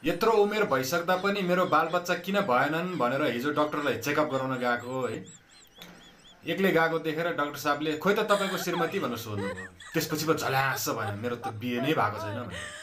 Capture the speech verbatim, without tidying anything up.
यत्रो उमेर भइसक्दा पनि मेरो बालबच्चा किन भएनन् भनेर हिजो डाक्टरलाई चेकअप गराउन गएको है। एक्लै गएको देखेर डाक्टर साहबले खोइ त तपाईँको श्रीमती भनेर सोध्नुभयो। त्यसपछि पो झल्यास भयो मेरो त बिहे नै भएको छैन।